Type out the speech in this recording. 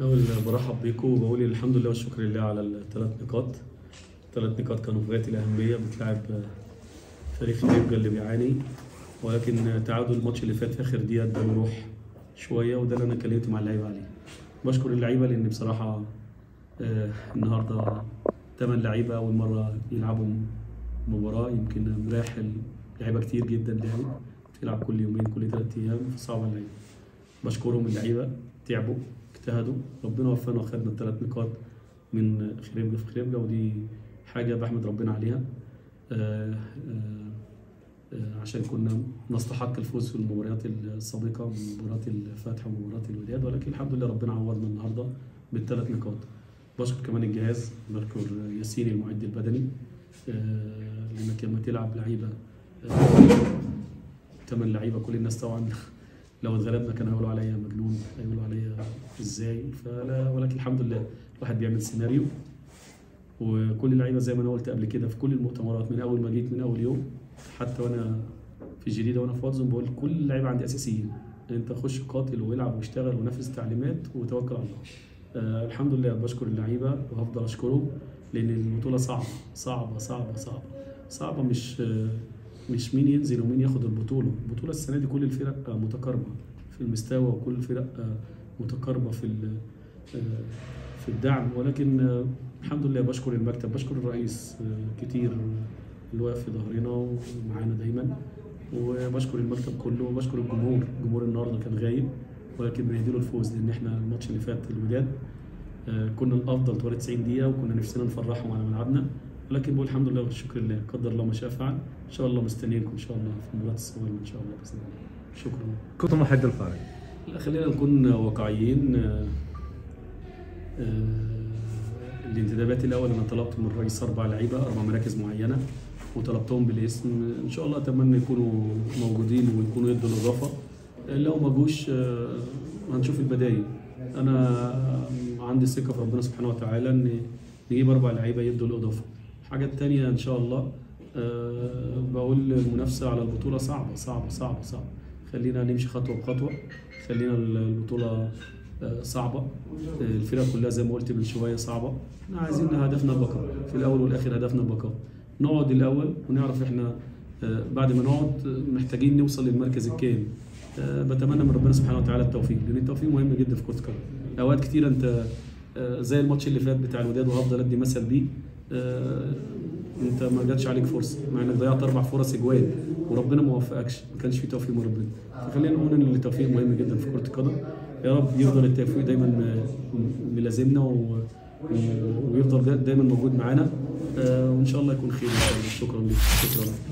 أول برحب بيكم وبقول الحمد لله والشكر لله على الثلاث نقاط. الثلاث نقاط كانوا في غاية الأهمية، بتلعب فريق خليفجة اللي بيعاني، ولكن تعادل الماتش اللي فات في آخر دقيقة اداله روح شوية، وده اللي أنا اتكلمت مع اللعيبة عليه. بشكر اللعيبة لأن بصراحة النهاردة 8 لعيبة أول مرة يلعبوا مباراة، يمكن مريح اللعيبة كتير جدا لعبوا، بتلعب كل يومين كل 3 أيام، فصعب اللعيبة. بشكرهم اللعيبة، تعبوا اجتهدوا، ربنا وفقنا وخدنا ال3 نقاط من خليفجة في خليفجة، ودي حاجة بحمد ربنا عليها. عشان كنا نستحق الفوز في المباريات السابقة من مباراة الفتح ومباراة الوداد، ولكن الحمد لله ربنا عوضنا النهارده بال3 نقاط. بشكر كمان الجهاز، بشكر ياسين المعد البدني، لانك لما تلعب لعيبة 8 لعيبة كل الناس طبعا لو اتغلبنا كانوا هيقولوا عليا مجنون، هيقولوا عليا ازاي، فلا، ولكن الحمد لله الواحد بيعمل سيناريو. وكل اللعيبه زي ما انا قلت قبل كده في كل المؤتمرات من اول ما جيت، من اول يوم، حتى وانا في الجديده وانا في واتزون بقول كل اللعيبه عندي اساسيين، انت خش قاتل والعب واشتغل ونفذ تعليمات وتوكل على الله. الحمد لله بشكر اللعيبه وهفضل اشكرهم، لان البطوله صعبه صعبه صعبه صعبه صعبه، مش مين ينزل ومين ياخد البطوله. البطوله السنه دي كل الفرق متقاربه في المستوى، وكل الفرق متقاربه في الدعم، ولكن الحمد لله بشكر المكتب، بشكر الرئيس كتير اللي واقف في ظهرنا ومعانا دايما، وبشكر المكتب كله، وبشكر الجمهور النهارده كان غايب، ولكن بنهديله الفوز لان احنا الماتش اللي فات الوداد كنا الافضل طوال 90 دقيقه، وكنا نفسنا نفرحهم على ملعبنا، ولكن بقول الحمد لله والشكر لله، قدر الله ما شاء فعل. ان شاء الله مستنيينكم ان شاء الله في مباراه السوبر ان شاء الله باذن الله. شكرا. كنت محد الفارق. لا، خلينا نكون واقعيين. الانتدابات الاول انا طلبت من الرئيس 4 لعيبه 4 مراكز معينه، وطلبتهم بالاسم، ان شاء الله اتمنى يكونوا موجودين ويكونوا يدوا الاضافه. لو ما جوش هنشوف البدايل. انا عندي ثقه في ربنا سبحانه وتعالى ان نجيب 4 لعيبه يدوا الاضافه. الحاجه الثانيه ان شاء الله بقول المنافسه على البطوله صعبه صعبه صعبه صعبه، خلينا نمشي خطوه بخطوه، خلينا البطوله صعبه، الفرق كلها زي ما قلت من شويه صعبه، احنا عايزين هدفنا البقاء، في الاول والاخر هدفنا البقاء. نقعد الاول ونعرف احنا بعد ما نقعد محتاجين نوصل للمركز الكام. بتمنى من ربنا سبحانه وتعالى التوفيق، لان التوفيق مهم جدا في كره القدم. اوقات كتير انت زي الماتش اللي فات بتاع الوداد، وهفضل ادي مثل بيه، انت ما جاتش عليك فرصه مع انك ضيعت 4 فرص اجوان وربنا ما وفقكش، ما كانش في توفيق من ربنا. فخلينا نقول ان التوفيق مهم جدا في كره القدم. يا رب يفضل التوفيق دايما ملازمنا ويفضل دايما موجود معانا، وان شاء الله يكون خير ان شاء الله. شكرا لك. شكرا.